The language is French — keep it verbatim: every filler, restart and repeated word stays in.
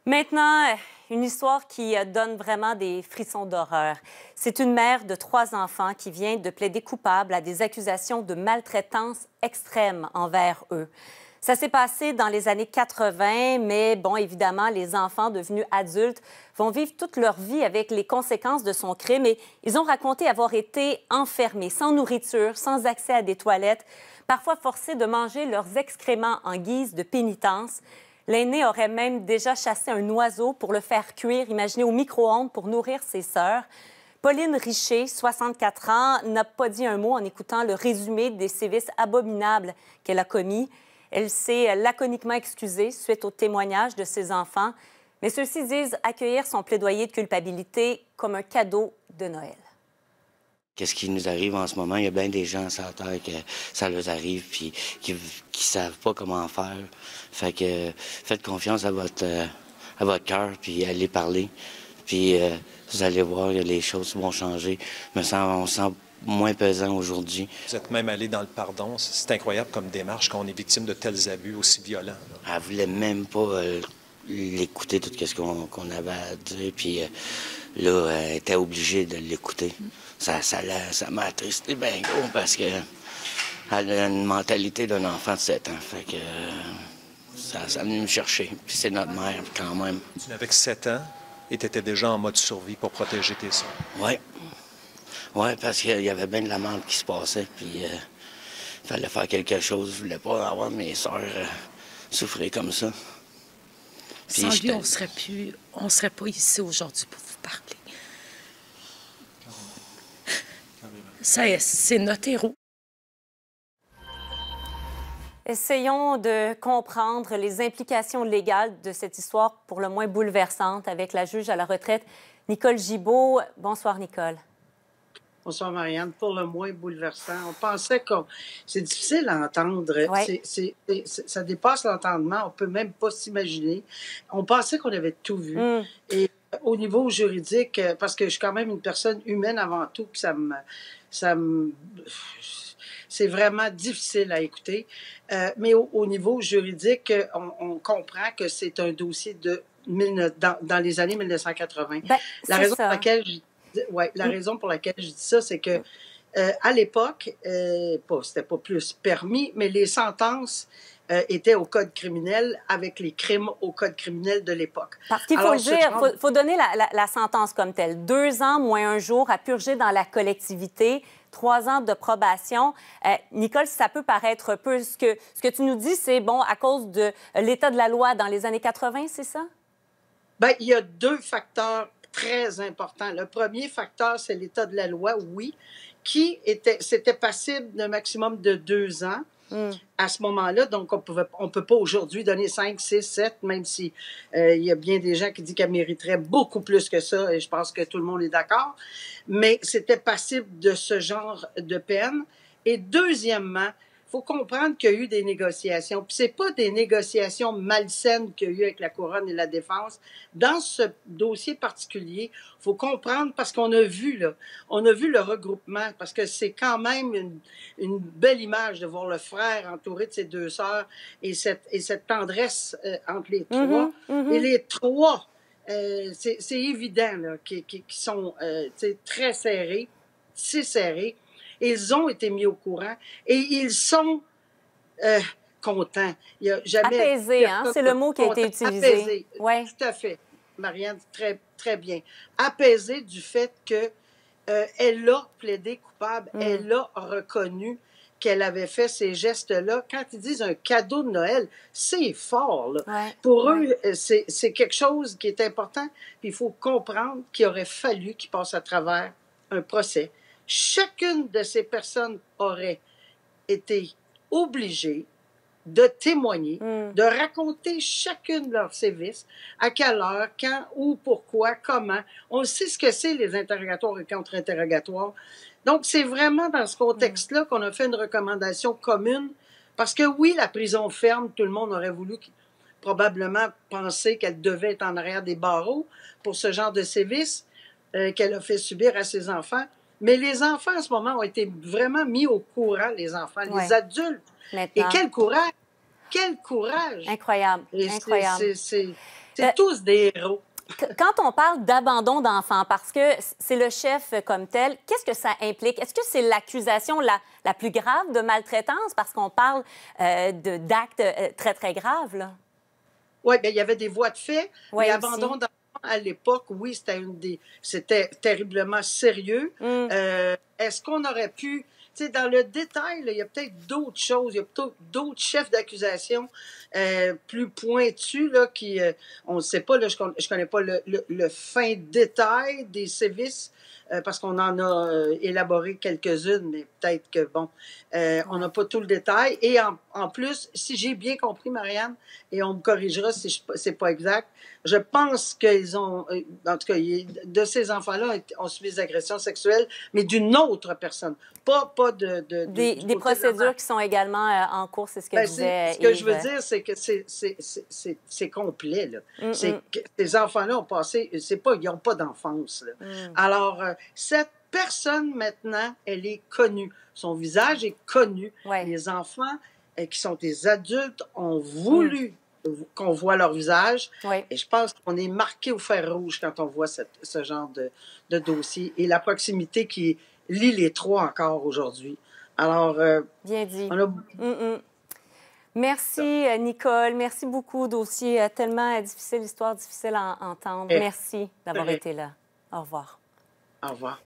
Maintenant, une histoire qui donne vraiment des frissons d'horreur. C'est une mère de trois enfants qui vient de plaider coupable à des accusations de maltraitance extrême envers eux. Ça s'est passé dans les années quatre-vingt, mais bon, évidemment, les enfants devenus adultes vont vivre toute leur vie avec les conséquences de son crime et ils ont raconté avoir été enfermés, sans nourriture, sans accès à des toilettes, parfois forcés de manger leurs excréments en guise de pénitence. L'aîné aurait même déjà chassé un oiseau pour le faire cuire, imaginez, au micro-ondes pour nourrir ses sœurs. Pauline Richer, soixante-quatre ans, n'a pas dit un mot en écoutant le résumé des sévices abominables qu'elle a commis. Elle s'est laconiquement excusée suite au témoignage de ses enfants, mais ceux-ci disent accueillir son plaidoyer de culpabilité comme un cadeau de Noël. Qu'est-ce qui nous arrive en ce moment? Il y a bien des gens sur la terre que ça leur arrive puis qui ne savent pas comment faire. Fait que faites confiance à votre, euh, à votre cœur puis allez parler. Puis euh, vous allez voir, les choses vont changer. Me sens, on se sent moins pesant aujourd'hui. Vous êtes même allé dans le pardon. C'est incroyable comme démarche quand on est victime de tels abus aussi violents. Elle voulait même pas euh, l'écouter, tout ce qu'on qu'on avait à dire. Puis euh, là, elle était obligée de l'écouter. Ça, ça, ça m'a attristé bien gros parce qu'elle a une mentalité d'un enfant de sept ans. Fait que euh, ça, ça venait me chercher. Puis c'est notre mère quand même. Tu n'avais que sept ans et tu étais déjà en mode survie pour protéger tes soeurs. Oui. Oui, parce qu'il y avait bien de la merde qui se passait. Puis il euh, fallait faire quelque chose. Je voulais pas avoir mes soeurs euh, souffrir comme ça. Puis sans lui, on serait plus, on serait pas ici aujourd'hui pour vous parler. C'est notre héros. Essayons de comprendre les implications légales de cette histoire pour le moins bouleversante avec la juge à la retraite, Nicole Gibault. Bonsoir, Nicole. Bonsoir, Marianne. Pour le moins bouleversant, on pensait que c'est difficile à entendre. Ouais. C'est, c'est, c'est, ça dépasse l'entendement. On peut même pas s'imaginer. On pensait qu'on avait tout vu. Mm. Et au niveau juridique, parce que je suis quand même une personne humaine avant tout, que ça me... Ça me... C'est vraiment difficile à écouter. Euh, mais au, au niveau juridique, on, on comprend que c'est un dossier de mille, dans, dans les années mille neuf cent quatre-vingt. Ben, la raison pour laquelle je, ouais, la raison pour laquelle je dis ça, c'est que euh, à l'époque, euh, pas, c'était pas plus permis, mais les sentences Euh, était au code criminel avec les crimes au code criminel de l'époque. Parce qu'il faut le dire, il faut, faut donner la, la, la sentence comme telle. Deux ans moins un jour à purger dans la collectivité, trois ans de probation. Euh, Nicole, ça peut paraître peu. Ce que, ce que tu nous dis, c'est, bon, à cause de l'état de la loi dans les années quatre-vingt, c'est ça? Bien, il y a deux facteurs très importants. Le premier facteur, c'est l'état de la loi, oui, qui était, c'était passible d'un maximum de deux ans. Mm. À ce moment-là, donc on pouvait, on peut pas aujourd'hui donner cinq, six, sept, même si euh, il y a bien des gens qui disent qu'elle mériterait beaucoup plus que ça, et je pense que tout le monde est d'accord, mais c'était passible de ce genre de peine. Et deuxièmement, il faut comprendre qu'il y a eu des négociations, puis c'est pas des négociations malsaines qu'il y a eu avec la Couronne et la Défense. Dans ce dossier particulier, il faut comprendre, parce qu'on a vu, là, on a vu le regroupement, parce que c'est quand même une, une belle image de voir le frère entouré de ses deux sœurs et cette, et cette tendresse euh, entre les trois. Mm-hmm, mm-hmm. Et les trois, euh, c'est, c'est évident là, qui, qui, qui sont euh, très serrés, si serrés. Ils ont été mis au courant et ils sont euh, contents. Il y a jamais apaisés, hein? C'est le mot qui a été utilisé. Apaisés, ouais. Tout à fait. Marianne, très, très bien. Apaisés du fait que euh, elle a plaidé coupable, mm. elle a reconnu qu'elle avait fait ces gestes-là. Quand ils disent un cadeau de Noël, c'est fort. Là. Ouais. Pour ouais. eux, c'est, c'est quelque chose qui est important. Puis il faut comprendre qu'il aurait fallu qu'ils passent à travers un procès. Chacune de ces personnes aurait été obligée de témoigner, mm. de raconter chacune de leurs sévices, à quelle heure, quand, où, pourquoi, comment. On sait ce que c'est les interrogatoires et contre-interrogatoires. Donc, c'est vraiment dans ce contexte-là qu'on a fait une recommandation commune, parce que oui, la prison ferme, tout le monde aurait voulu probablement penser qu'elle devait être en arrière des barreaux pour ce genre de sévices euh, qu'elle a fait subir à ses enfants. Mais les enfants, en ce moment, ont été vraiment mis au courant, les enfants, ouais. les adultes. Maintenant. Et quel courage! Quel courage! Incroyable, Et incroyable. C'est, c'est, C'est Euh, tous des héros. Quand on parle d'abandon d'enfants, parce que c'est le chef comme tel, qu'est-ce que ça implique? Est-ce que c'est l'accusation la, la plus grave de maltraitance? Parce qu'on parle euh, de, d'actes euh, très, très graves, là. Oui, bien, il y avait des voies de fait, Ouais, mais aussi. abandon d'enfants à l'époque, oui, c'était une des, c'était terriblement sérieux. Mm. Euh, est-ce qu'on aurait pu, tu sais, dans le détail, là, il y a peut-être d'autres choses, il y a peut-être d'autres chefs d'accusation euh, plus pointus, là, qui, euh, on ne sait pas, là, je ne connais, connais pas le, le, le fin détail des sévices, euh, parce qu'on en a euh, élaboré quelques-unes, mais peut-être que, bon, euh, on n'a pas tout le détail. Et en, en plus, si j'ai bien compris, Marianne, et on me corrigera si je, c'est pas exact, je pense qu'ils ont, en tout cas, de ces enfants-là, ont subi des agressions sexuelles, mais d'une autre personne, pas, pas de... de, de Des, des procédures de qui sont également euh, en cours, c'est ce que ben, disait Ce que Yves. je veux dire, c'est que c'est complet, là. Mm -mm. C'est que ces enfants-là ont passé, c'est pas, ils n'ont pas d'enfance, là. Mm. Alors, euh, cette personne, maintenant, elle est connue. Son visage est connu. Ouais. Les enfants euh, qui sont des adultes ont voulu mm. qu'on voit leur visage. Ouais. Et je pense qu'on est marqué au fer rouge quand on voit cette, ce genre de, de dossier. Et la proximité qui lie les trois encore aujourd'hui. Alors, euh, bien dit. On a... Mm -mm. Merci, Nicole. Merci beaucoup. Dossier euh, tellement difficile, histoire difficile à entendre. Et... Merci d'avoir été là. Au revoir. Au revoir.